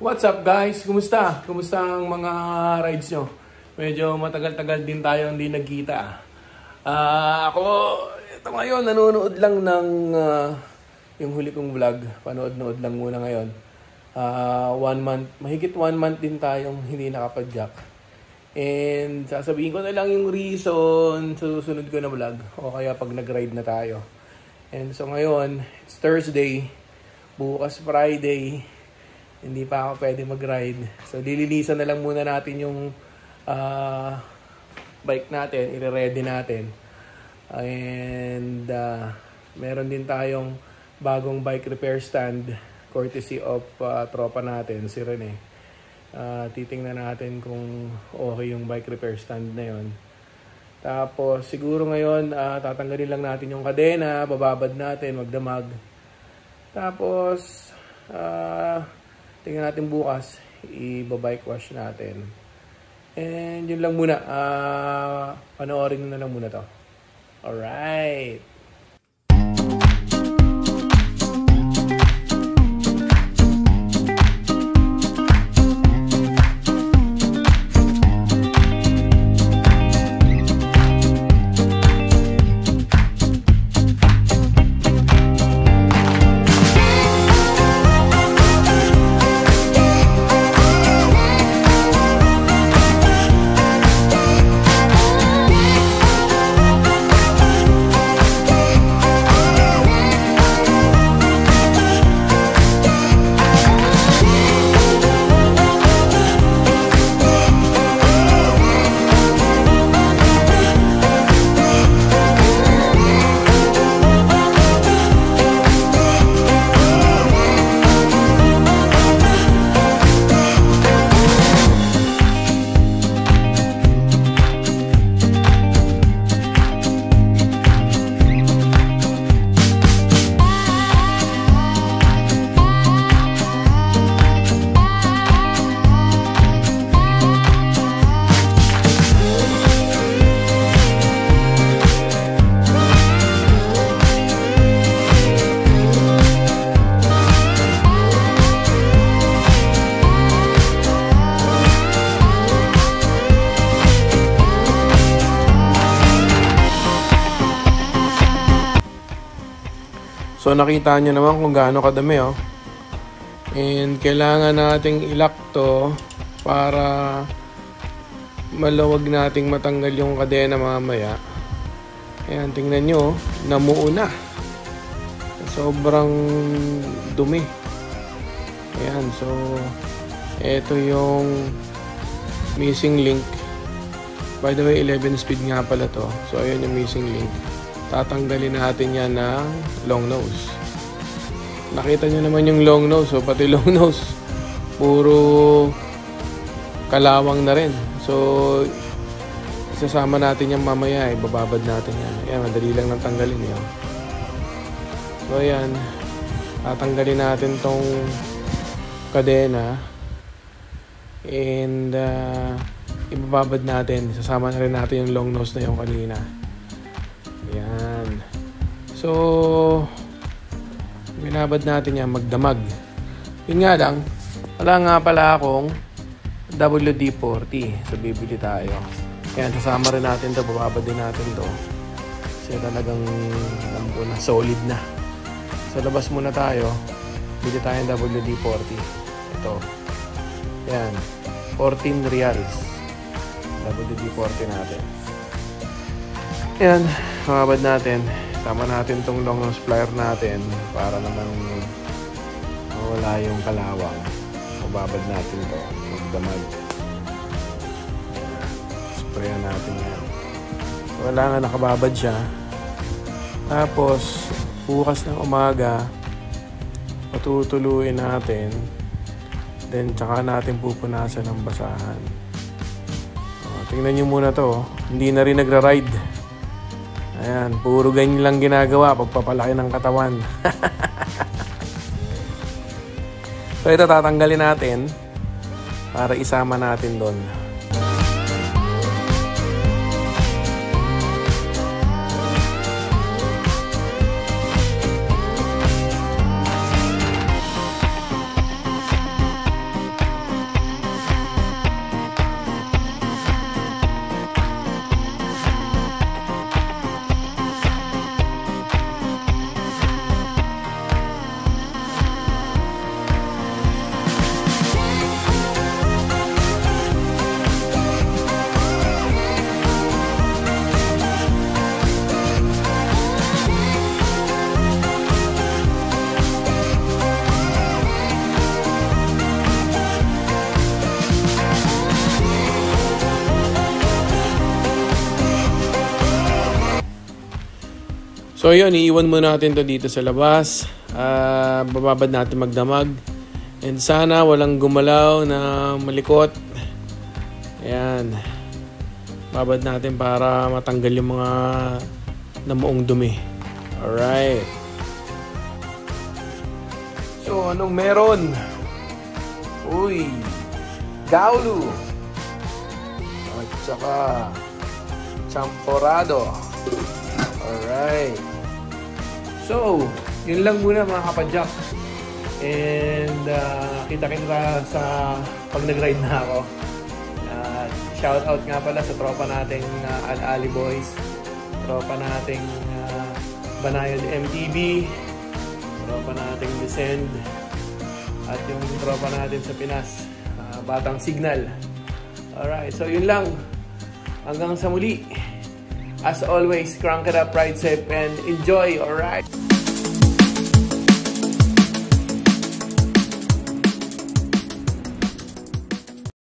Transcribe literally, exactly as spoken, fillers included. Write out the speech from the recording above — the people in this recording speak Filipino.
What's up guys? Kumusta? Kumusta ang mga rides nyo? Medyo matagal-tagal din tayo hindi nagkita. Uh, ako, ito ngayon, nanonood lang ng uh, yung huli kong vlog. Panood-nood lang muna ngayon. Uh, one month, mahigit one month din tayong hindi nakapag-jack. And sasabihin ko na lang yung reason sa susunod ko na vlog. O kaya pag nag-ride na tayo. And so ngayon, it's Thursday. Bukas Friday. Hindi pa ako pwede mag-ride. So, dililisan na lang muna natin yung uh, bike natin. I-ready natin. And uh, meron din tayong bagong bike repair stand courtesy of uh, tropa natin, si Rene. Uh, titingnan natin kung okay yung bike repair stand na yon. Tapos, siguro ngayon, uh, tatanggalin lang natin yung kadena, bababad natin, magdamag. Tapos, ah... Uh, tingnan natin bukas, i-bike wash natin. And yun lang muna. Uh, panoorin na lang muna to. Alright. So nakita nyo naman kung gaano kadami, oh. And kailangan nating ilak to para maluwag nating matanggal yung kadena mamaya. Ayan, tingnan nyo, namuo na. Sobrang dumi. Ayan, so eto yung missing link. By the way, eleven speed nga pala to. So ayan yung missing link. Tatanggalin natin yan ng long nose. Nakita nyo naman yung long nose. So, pati long nose, puro kalawang na rin. So, isasama natin yan mamaya. Ibababad natin yan. Ayan, madali lang nang tanggalin yan. So, ayan. Tatanggalin natin tong kadena. And, uh, ibababad natin. Isasama na rin natin yung long nose na yung kanina. Ayan. So, binabad natin yan, magdamag. Yun nga lang, wala nga pala akong W D forty. So, bibili tayo. Ayan, sasama rin natin ito. Bababad din natin ito. Kasi talagang, alam ko na, solid na. So, labas muna tayo. Bili tayo ng W D forty. Ito. Ayan. fourteen reals. W D forty natin. Ayan. Mababad natin. Tama natin tong long nose plier natin para naman mawala yung kalawang. Mababad natin to. Magdamag. Sprayan natin yan. Wala nga, nakababad siya. Tapos, bukas ng umaga, patutuluin natin. Then, tsaka natin pupunasan ng basahan. O, tingnan nyo muna to. Hindi na rin nagra-ride. Ayan, puro ganyan lang ginagawa pagpapalaki ng katawan. So ito tatanggalin natin para isama natin doon. So yun, iiwan muna natin to dito sa labas. Uh, bababad natin magdamag. And sana walang gumalaw na malikot. Ayan. Babad natin para matanggal yung mga namuong dumi. Alright. So anong meron? Uy. Gaulu. At saka champorado. Alright. So, yun lang muna mga kapadyak. And uh, kita-kita sa pag nag-ride na ako. Uh, shout out nga pala sa tropa nating uh, Al-Ali Boys. Tropa nating uh, Banayad M T V. Tropa nating Descend. At yung tropa natin sa Pinas, uh, Batang Signal. Alright, so yun lang. Hanggang sa muli. As always, crank it up, ride safe, and enjoy, alright?